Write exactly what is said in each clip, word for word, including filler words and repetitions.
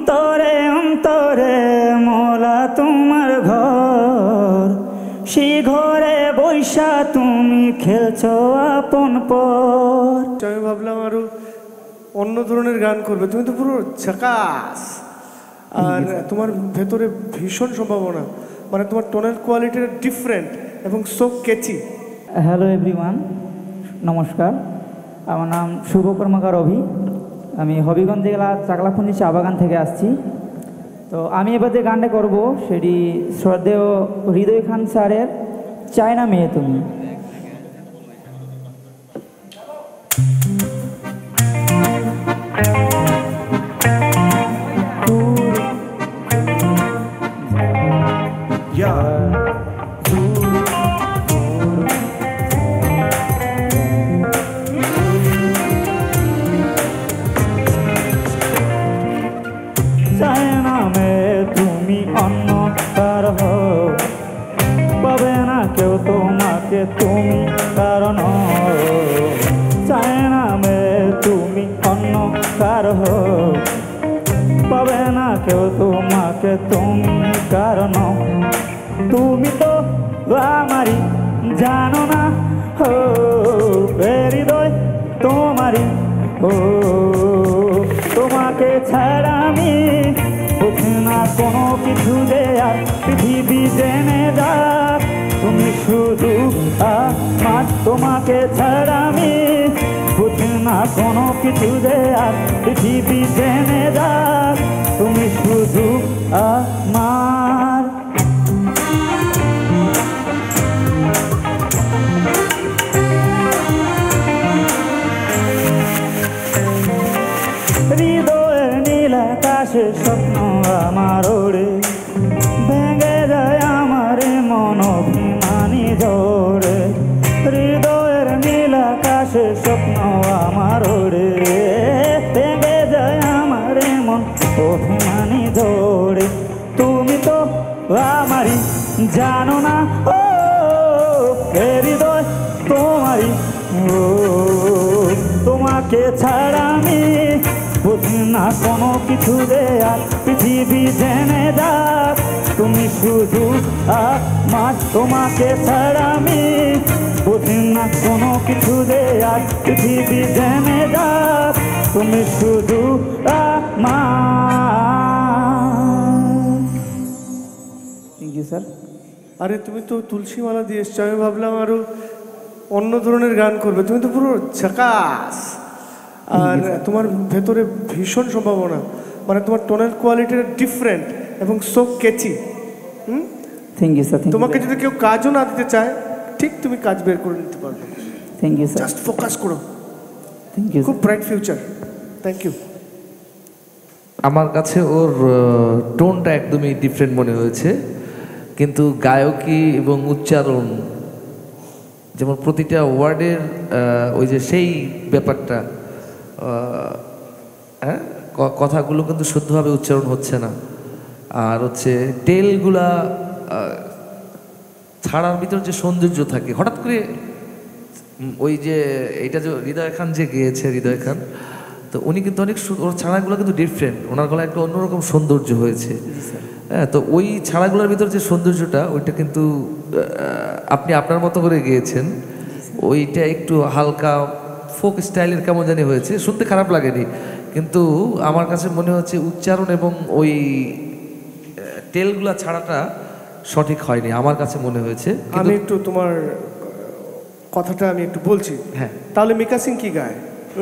অন্তরে অন্তরে মোলা তোমার ঘর, সেই ঘরে বৈশা তুমি খেলছো আপন পর। আমি ভাবলাম আরো অন্য ধরনের গান করবে, তুমি তো পুরো ঝাকাস, আর তোমার ভেতরে ভীষণ সম্ভাবনা, মানে তোমার টোনাল কোয়ালিটির ডিফারেন্ট এবং সো ক্যাচি। হ্যালো এভরিওয়ান, নমস্কার। আমার নাম শুভ কর্মকার অভি। আমি হবিগঞ্জ জেলা চাকলাফুন্দি চা বাগান থেকে আসছি। তো আমি এবার যে গানটা করব সেটি শ্রদ্ধেয় হৃদয় খান স্যারের চায়না মেয়ে তুমি। চায়না মেয়ে তুমি অন্য কার হও, পাবে না কেউ তোমাকে তুমি কারণ। চায়না মেয়ে তুমি অন্য কার হও, পাবে না কেউ তোমাকে তুমি কারণ। তুমি তো আমারই জানো না, ও হৃদয় তোমারই, ও তোমাকে ছাড়া আমি বুঝি না কোনো কিছু যে আর পৃথিবী জেনে যাক। তুমি শুধু আমার, তোমাকে ছাড়া আমি বুঝি না কোনো কিছু যে আর পৃথিবী জেনে যাক। তুমি শুধু আমার। হৃদয়ের নীল আকাশে স্বপ্ন আমার ওড়ে, ভেঙে যায় আমার মন অভিমানী জোরে। হৃদয়ের নীল আকাশে স্বপ্ন আমার ওড়ে, ভেঙে যায় আমার মন অভিমানী জোরে। তুমি তো আমারই জানো না, ও হৃদয় তোমারই, ও তোমাকে ছাড়া আমি বুঝি না কোনো কিছু যে আর পৃথিবী জেনে যাক। তুমি শুধু আমার, তোমাকে ছাড়া আমি বুঝি না কোনো কিছু যে আর পৃথিবী জেনে যাক। তুমি শুধু আমার। Thank you sir. আরে তুমি তো তুলসী মালা দিয়ে এসছো, আমি ভাবলাম আরো অন্য ধরনের গান করবে, তুমি তো পুরো ঝাকাস, আর তোমার ভেতরে ভীষণ সম্ভাবনা, মানে তোমার টোনাল কোয়ালিটির ডিফারেন্ট এবং so catchy. Hmm, thank you sir. তোমাকে যদি কেউ কাজও না দিতে চায়, ঠিক তুমি কাজ বের করে নিতে পারবে। Thank you sir. Just focus করো। Thank you. খুব ব্রাইট ফিউচার। Thank you. আমার কাছে ওর টোনটা একদমই ডিফারেন্ট মনে হয়েছে, কিন্তু গায়কী এবং উচ্চারণ, যেমন প্রতিটা ওয়ার্ডের ওই যে সেই ব্যাপারটা, হ্যাঁ, কথাগুলো কিন্তু শুদ্ধভাবে উচ্চারণ হচ্ছে না। আর হচ্ছে টেলগুলা ছাড়ার ভিতর যে সৌন্দর্য থাকে, হঠাৎ করে ওই যে এটা যে হৃদয় খান যে গেয়েছে, হৃদয় খান, তো উনি কিন্তু অনেক, ওর ছাড়াগুলো কিন্তু ডিফারেন্ট, ওনার গলায় একটা অন্যরকম সৌন্দর্য হয়েছে। হ্যাঁ, তো ওই ছাড়াগুলোর ভিতর যে সৌন্দর্যটা, ওইটা কিন্তু আপনি আপনার মতো করে গেয়েছেন। ওইটা একটু হালকা ফোক স্টাইলের কেমন জানি হয়েছে, শুনতে খারাপ লাগেনি, কিন্তু আমার কাছে মনে হচ্ছে উচ্চারণ এবং ওই টেলগুলা ছাড়াটা সঠিক হয়নি, আমার কাছে মনে হয়েছে। আমি একটু তোমার কথাটা আমি একটু বলছি। হ্যাঁ, তাহলে মিকা সিং কি গায়?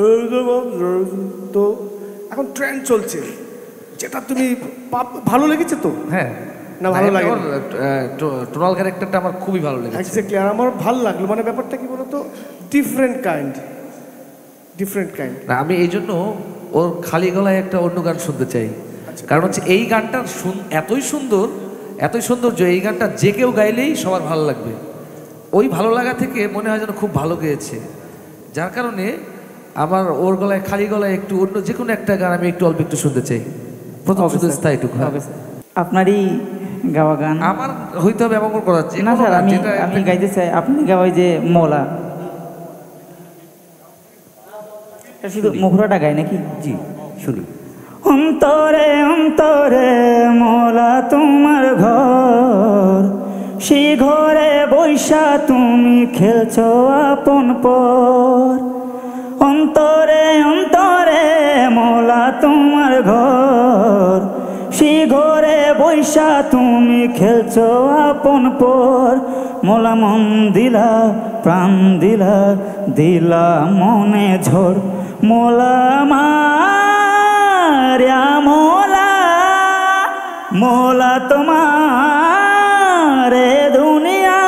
তো এখন ট্রেন্ড চলছে, যেটা তুমি ভালো লেগেছে তো? হ্যাঁ, না ভালো লাগে, টোনাল ক্যারেক্টারটা আমার খুবই ভালো লেগেছে। এক্স্যাক্টলি, আর আমার ভালো লাগলো, মানে ব্যাপারটা কি বলতো, ডিফারেন্ট কাইন্ড, ডিফারেন্ট কাইন্ড। না, আমি এই জন্য ওর খালি গলায় একটা অন্য গান শুনতে চাই, কারণ হচ্ছে এই গানটা এতই সুন্দর, এতই সৌন্দর্য, এই গানটা যে কেউ গাইলেই সবার ভালো লাগবে। ওই ভালো লাগা থেকে মনে হয় যেন খুব ভালো গেয়েছে, যার কারণে আমার ওর গলায়, খালি গলায় একটু অন্য যে কোনো একটা গান আমি একটু অল্প একটু শুনতে চাই, প্রথম শুধু স্থায়ীটুকু। আপনারই গাওয়া গান আমার হইতে হবে এমন করা যাচ্ছে না স্যার, আমি আমি গাইতে চাই আপনি গাওয়াই যে মোলা, শুধু মুখরাটা গায় নাকি? জি শুনি। অন্তরে অন্ত অন্তরে মোলা তোমার ঘর, সেই ঘরে বৈশা তুমি খেলছো আপন পর। অন্তরে অন্তরে মোলা তোমার ঘর, সেই ঘরে বৈশা তুমি খেলছো আপন পর। মোলা মন দিলা প্রাণ দিলা, দিলা মনে ঝড়। মোলা মারিয়া মোলা, মোলা তোমার দুনিয়া।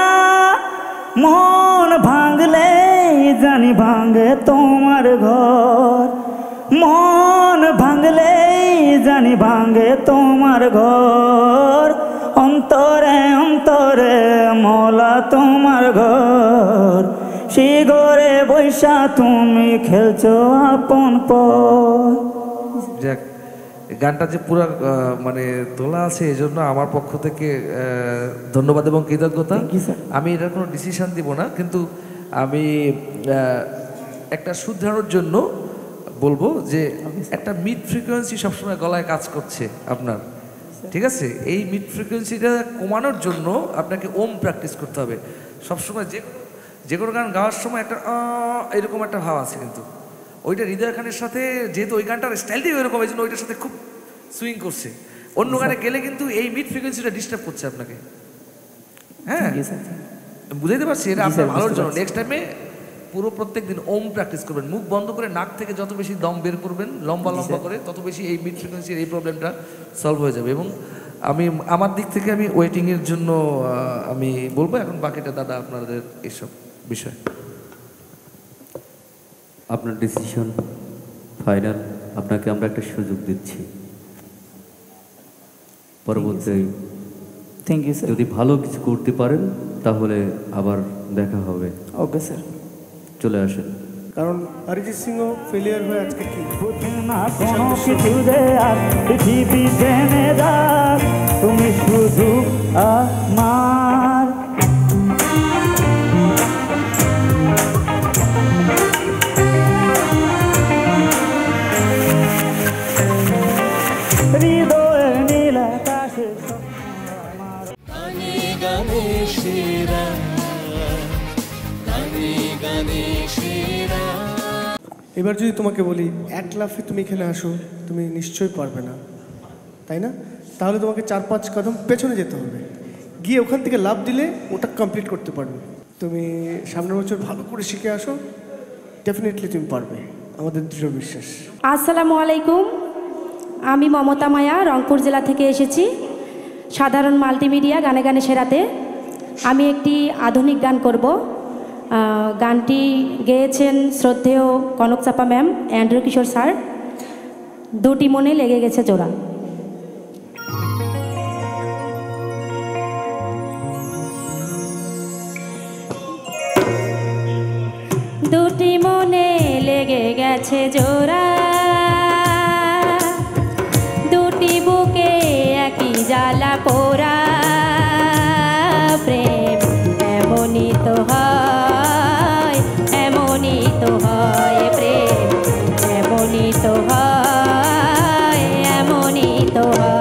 মন ভাঙলে জানি ভাঙে তোমার ঘর, মন ভাঙলে জানি ভাঙে তোমার ঘর। অন্তরে অন্তরে মোলা তোমার ঘর, সে ঘরে বৈশা তুমি খেলছো আপন পর। যাক, গানটা যে পুরো মানে তোলা আছে এই জন্য আমার পক্ষ থেকে ধন্যবাদ এবং কৃতজ্ঞতা। আমি এটার কোনো ডিসিশন দিব না, কিন্তু আমি একটা শুধরানোর জন্য বলবো যে একটা মিড ফ্রিকোয়েন্সি সবসময় গলায় কাজ করছে আপনার, ঠিক আছে? এই মিড ফ্রিকোয়েন্সিটা কমানোর জন্য আপনাকে ওম প্র্যাকটিস করতে হবে সবসময়। যে যে কোনো গান গাওয়ার সময় একটা এরকম একটা ভাব আছে, কিন্তু ওইটা হৃদয় খানের সাথে যেহেতু ওই গানটার স্টাইলটাই ওইরকম, এই জন্য ওইটার সাথে খুব সুইং করছে। অন্য গানে গেলে কিন্তু এই মিড ফ্রিকোয়েন্সিটা ডিস্টার্ব করছে আপনাকে। হ্যাঁ, বুঝাইতে পারছি? এটা আপনার ভালোর জন্য। নেক্সট টাইমে পুরো প্রত্যেক দিন ওম প্র্যাকটিস করবেন, মুখ বন্ধ করে নাক থেকে যত বেশি দম বের করবেন লম্বা লম্বা করে, তত বেশি এই মিড ফ্রিকোয়েন্সির এই প্রবলেমটা সলভ হয়ে যাবে। এবং আমি আমার দিক থেকে আমি ওয়েটিংয়ের জন্য আমি বলবো, এখন বাকিটা দাদা আপনাদের এইসব বিষয়। আপনার ডিসিশন ফাইনাল, আপনাকে আমরা একটা সুযোগ দিচ্ছি। পরবর্তী থ্যাংক ইউ স্যার। যদি ভালো কিছু করতে পারেন তাহলে আবার দেখা হবে। ওকে স্যার, চলে আসেন। কারণ অরিজিৎ সিংও ফেলিয়ার হয়ে আজকে কি না কোনো কিছু দে আর পৃথিবী জেনে যাক, তুমি শুধু আমার। হৃদয়ের নীল আকাশে গানে গানে সেরা, গানে গানে সেরা। এবার যদি তোমাকে বলি এক লাফে তুমি এখানে আসো, তুমি নিশ্চয়ই পারবে না, তাই না? তাহলে তোমাকে চার পাঁচ কদম পেছনে যেতে হবে, গিয়ে ওখান থেকে লাফ দিলে ওটা কমপ্লিট করতে পারবে। তুমি সামনের বছর ভালো করে শিখে আসো, ডেফিনেটলি তুমি পারবে, আমাদের দৃঢ় বিশ্বাস। আসসালামু আলাইকুম, আমি মমতা মায়া রংপুর জেলা থেকে এসেছি সাধারণ মাল্টিমিডিয়া গানে গানে সেরাতে। আমি একটি আধুনিক গান করব। গানটি গেয়েছেন শ্রদ্ধেয় কনক চাপা ম্যাম, অ্যান্ড্রু কিশোর স্যার। দুটি মনে লেগে গেছে জোড়া। দুটি মনে লেগে গেছে জোড়া, দুটি বুকে একই জ্বালা পোড়া। প্রেম এমনই তো হয়, এমনই তো হয়, প্রেম এমনই তো হয়, এমনই তো হয়।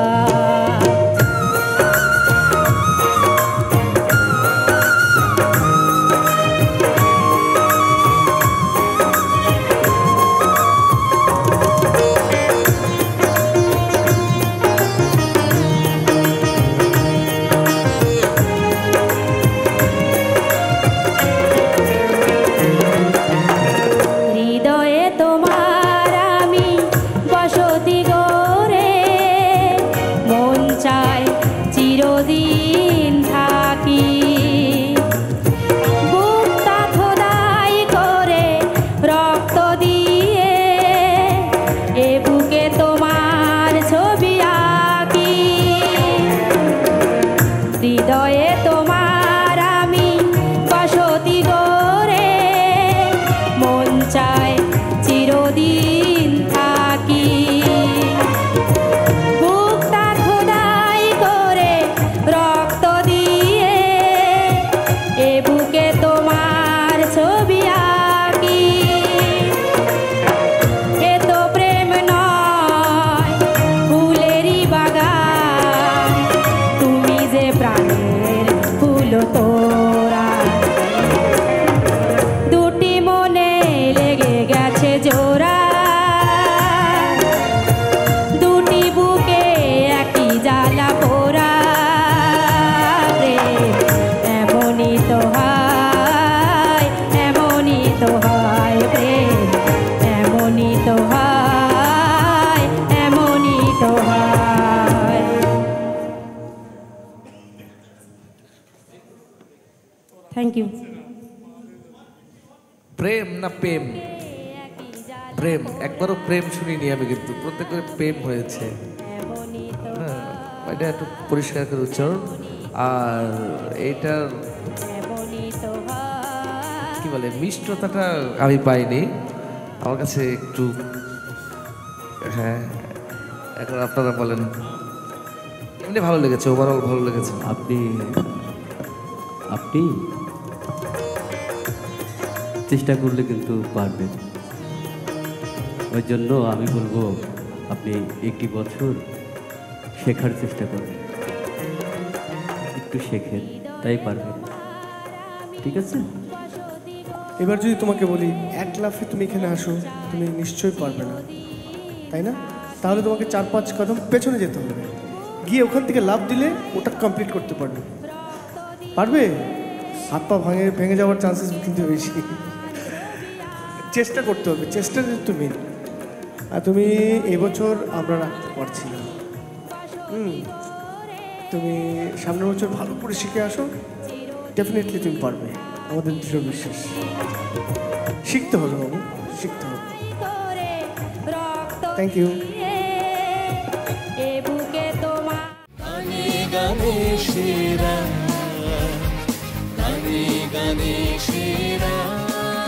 Thank you. প্রেম না প্রেম? প্রেম, একবারও প্রেম শুনিনি আমি, কিন্তু প্রত্যেকের প্রেম হয়েছে। হ্যাঁ, এটা একটু পরিষ্কার করে উচ্চারণ। আর এইটার কি বলে মিষ্টতাটা আমি পাইনি, আমার কাছে একটু। হ্যাঁ, এখন আপনারা বলেন। এমনি ভালো লেগেছে, ওভারঅল ভালো লেগেছে। আপনি আপনি চেষ্টা করলে কিন্তু পারবেন। ওই জন্য আমি বলবো আপনি একটি বছর শেখার চেষ্টা করবেন, একটু শেখেন, তাই পারবেন। ঠিক আছে? এবার যদি তোমাকে বলি এক লাফে তুমি এখানে আসো, তুমি নিশ্চয়ই পারবে না, তাই না? তাহলে তোমাকে চার পাঁচ কদম পেছনে যেতে হবে, গিয়ে ওখান থেকে লাফ দিলে ওটা কমপ্লিট করতে পারবে। পারবে? হাত পা ভাঙে ভেঙে যাওয়ার চান্সেস কিন্তু বেশি। চেষ্টা করতে হবে, চেষ্টা তুমি। আর তুমি এবছর আমরা রাখতে পারছি না। হুম, তুমি সামনের বছর ভালো করে শিখে আসো, ডেফিনেটলি তুমি পারবে, আমাদের দৃঢ় বিশ্বাস। শিখতে হবে বাবু, শিখতে হবে। Thank you. গানে গানে সেরা, গানে গানে সেরা।